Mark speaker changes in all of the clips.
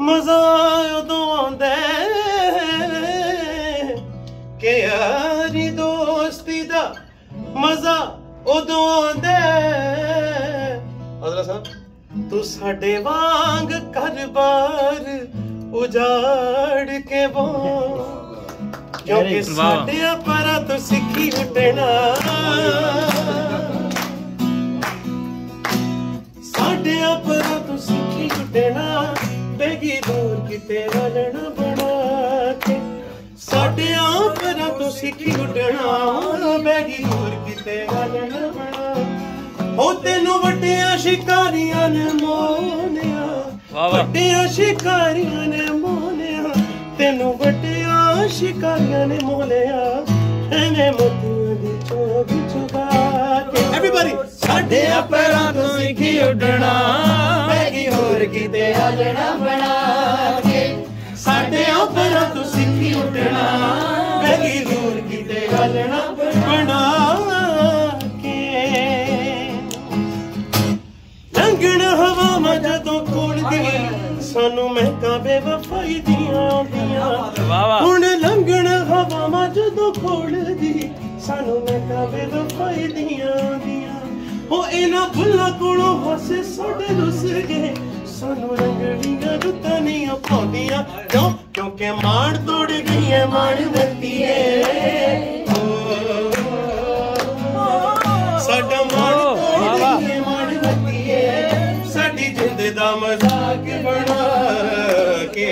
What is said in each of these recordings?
Speaker 1: मजा उदों आंदा कि यारी दोस्ती दा मजा उदों आंदा हज़रत साहब तू साडे वांग घर बार उजाड़ के वो क्योंकि साडे परा तो सिखी उठना साडे परा तो सिखी उठना बेगी दूर किते वलण बना के साडे परा तो सिखी उठना बेगी दूर किते वलण बना ओ तेनू वड्डियां शिकारियां ने मोनिया वड्डियां शिकारियां ने मोनिया तेनू वड्डियां शिकारियां ने मोलिया एने मोतियां दी चोग चुगा के एवरीबॉडी साडे पैरां तो सिखी उड़ना बैगी होर किते आलना बना के साडे पैरां तो सिखी उड़ना बैगी दूर किते आलना बना हवा में जदों खोलदी सानू महका बेवफाई दियां आंदियां हुण लंघण हवा में जदों खोलदी सानू महका बेवफाई दियां आंदियां ओ इन्हां फुल्लां कोलों हासे साडे रुस गए सानू रंगड़ियां रुत्तां नहीं पाउंदियां क्यों क्योंकि माण तोड़ गई है माण धरती है साडा माण तोड़ गई है माण धरती है जिंद दा मजाक बना के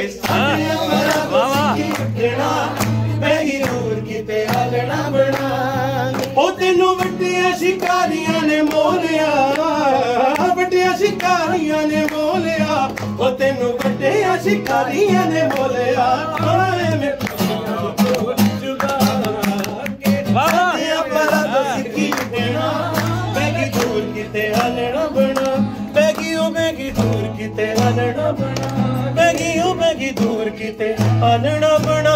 Speaker 1: बैगी दूर किते आलना बना ओ तेनू वड्डियां शिकारियां ने मोलिया वड्डियां शिकारियां ने मोलिया ओ तेनू वड्डियां शिकारियां ने मोलिया बैगी दूर किते आलना बना बैगी दूर किते आलना बना बैगी दूर किते आलना बना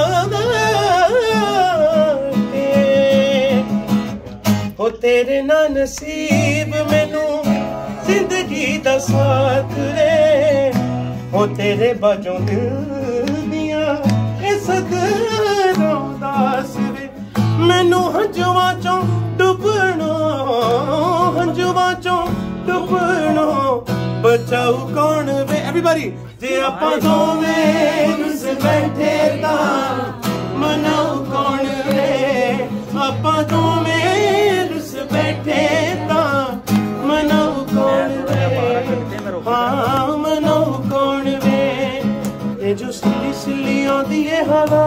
Speaker 1: हो तेरे ना नसीब मैनू जिंदगी दा साथ रे हो तेरे बाजों दिल दियां ए सदरों दास रे मैनू हंजुआं चों डुबणो हंजुआं चों डुबणो बचाऊ कौन वे एवरीबॉडी जे आपां दोवें रुस बैठे तां मनाऊ कौन वे आपां दोवें रुस बैठे तां मनाऊ कौन वे हाँ मनाऊ कौन वे ये जो सिली सिली आंदी है हवा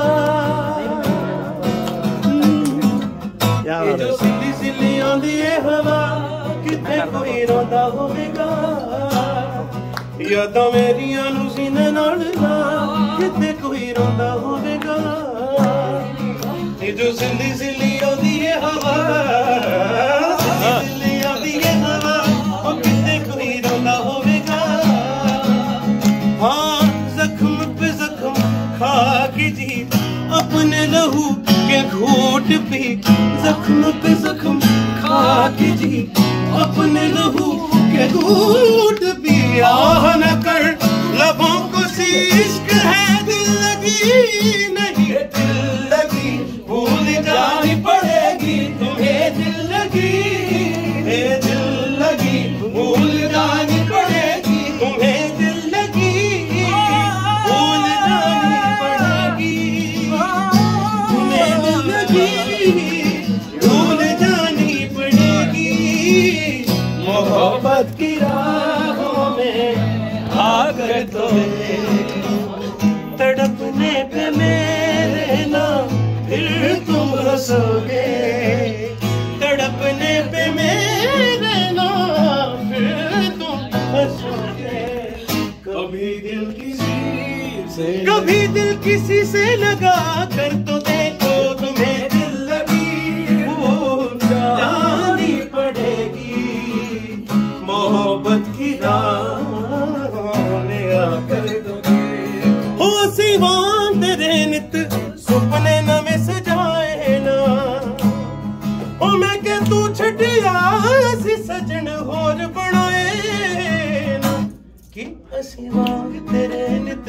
Speaker 1: ये जो सिली सिली आंदी है हवा किते कोई रोंदा होवेगा यादां मेरियां नू सीने नाल ला किते कोई रोंदा होवेगा ये जो सिली सिली आंदी है हवा सिली आंदी है हवा ओ किते कोई रोंदा होवेगा हाँ जख्म पे जख्म खा के जी अपने लहू के घूट पी जख्म पे जख्म खा के जी अपने लहू के घूट भी आह न कर लबों को इश्क है दिल लगी नहीं दिल लगी भूल जानी पड़ेगी तुम्हें दिल लगी दिल लगी भूल जानी पड़ेगी तुम्हें दिल लगी भूल जानी पड़ेगी तुम्हें दिल लगी भूल जानी पड़ेगी मोहब्बत की राहों में आकर तो तड़पने पे मेरे नाम फिर तुम हंसोगे तड़पने पे मेरे नाम फिर तुम हंसोगे कभी दिल किसी से लगा कर तो देखो तुम्हें दिल लगी भूल जानी पड़ेगी मोहब्बत की राह में आकर हो सिवान तेरे नित सुपने नवे सजाए ना ओ मैं के तू छटिया सी सजन होर बनाए ना कि असी वांग तेरे नित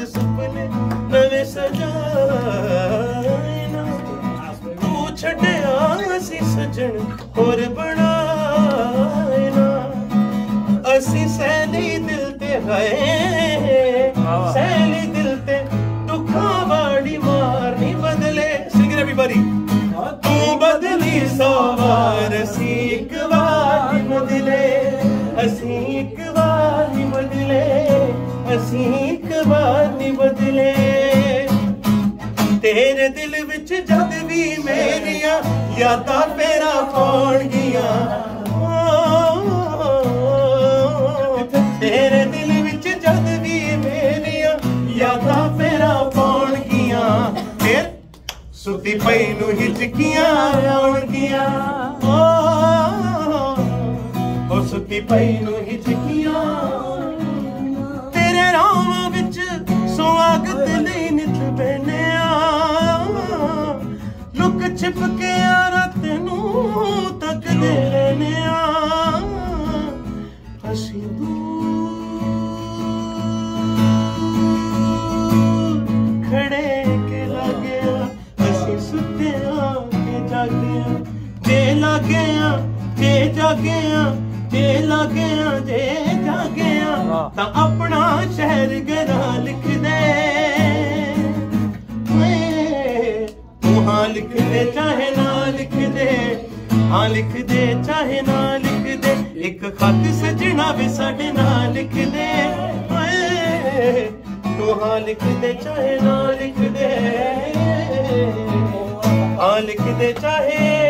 Speaker 1: सजन होर बनाए ना असी सैली दिल ते है सैली दिल ते दुखा वाली मार नहीं बदले सिंग एवरीबॉडी तू बदली सौ बार असी एक बार नहीं बदले असी एक बार नहीं बदले असी एक बार नहीं बदले तेरे दिल विच जद भी मेरिया यादां फेरा पाउण गियां तेरे दिल विच जद भी मेरिया यादां फेरा पाउण गियां फिर सुती पई नूं हिचकियां आउणगियां ओ सुती पई नूं हिचकियां तेरे राम विच स्वागत लई नित बहने लुक छिप के रात नूं तकदे रहने असीं खड़े के लागे असीं सुते के जागे जे लागे जे जागे जे लागे जे जागे तां अपना शहर गरा लिख दे हाँ लिख दे चाहे ना लिख दे हाँ लिख दे चाहे ना लिख दे एक खत सजना भी साडे ना लिख दे तू हाँ लिख दे चाहे ना लिख दे हाँ लिख दे चाहे